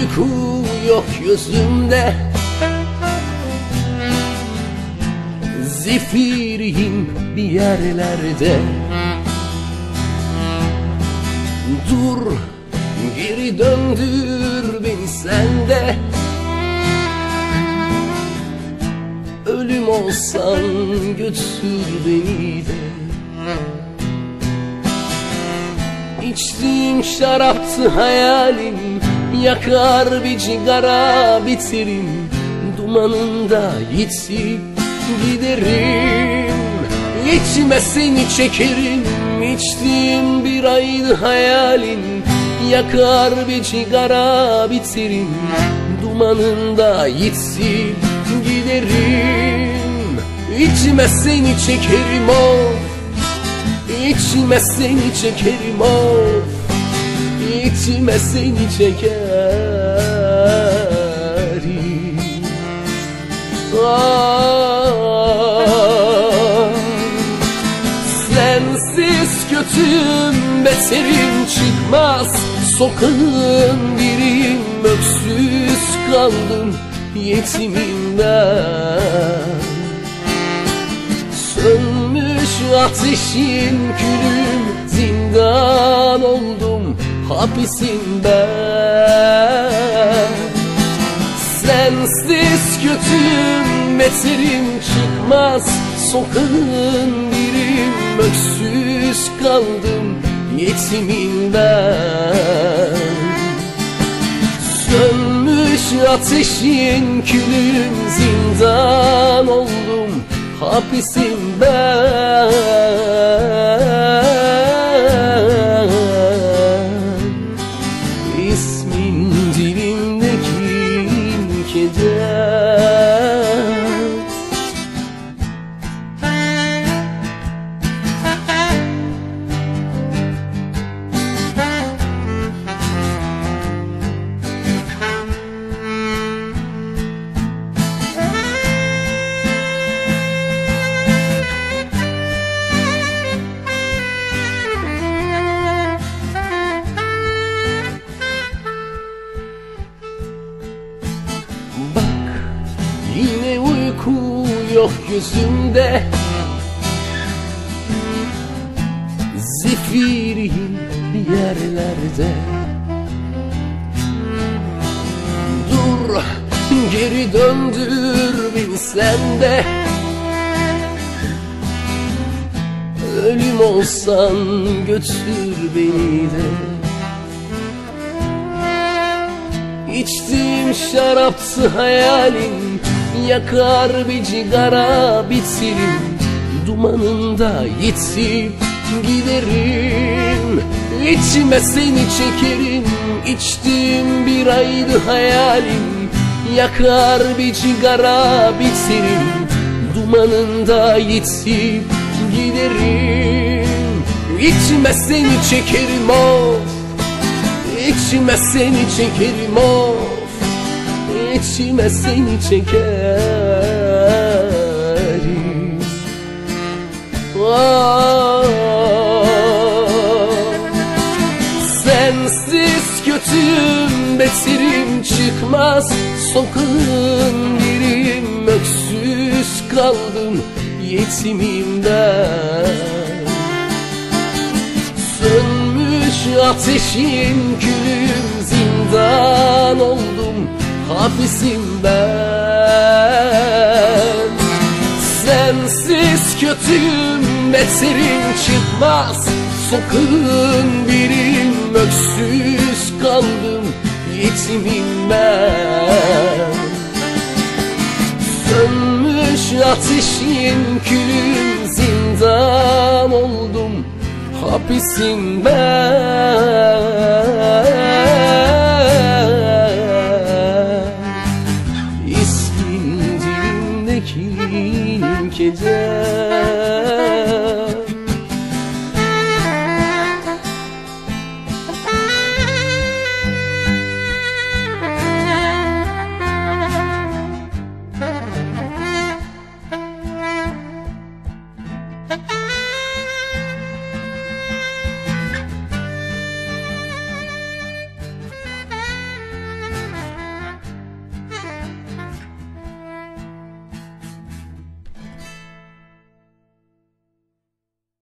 uyku yok gözümde, zifiriyim bir yerlerde. Dur, geri döndür beni sende. Ölüm olsan götür beni de. İçtiğim şaraptı hayalim, yakar bir cigara bitirim, dumanında yitip giderim. İçime seni çekerim, içtiğim bir aydı hayalin, yakar bir cigara bitirim, dumanında yitip giderim. İçime seni çekerim of, İçime seni çekerim of, İçime seni çekerim. Sensiz kötüyüm, beterim çıkmaz sokağın biriyim, öksüz kaldım yetimim ben. Sönmüş ateşin külüm, zindan oldum hapisim ben. Sensiz kötüyüm, beterim çıkmaz sokağın biriyim, öksüz kaldım yetimim ben. Sönmüş ateşin külüm, zindan oldum hapisim ben. İsmin dilimdeki keder. Yine uyku yok gözümde, zifiriyim bir yerlerde. Dur, geri döndür beni sende. Ölüm olsan götür beni de. İçtiğim şaraptı hayalim, yakar bir cigara bitirim, dumanında yitip giderim. İçime seni çekerim, içtiğim bir aydı hayalim, yakar bir cigara bitirim, dumanında yitip giderim. İçime seni çekerim of, İçime seni çekerim of, İçime seni çekerim. Sensiz kötüyüm, beterim çıkmaz sokağın biriyim, öksüz kaldım yetimim ben. Sönmüş ateşin külüm, zindan oldum hapisim ben. Sensiz kötüyüm, beterim çıkmaz sokağın biriyim, öksüz kaldım yetimim ben. Sönmüş ateşin külüm, zindan zindan oldum, hapisim ben.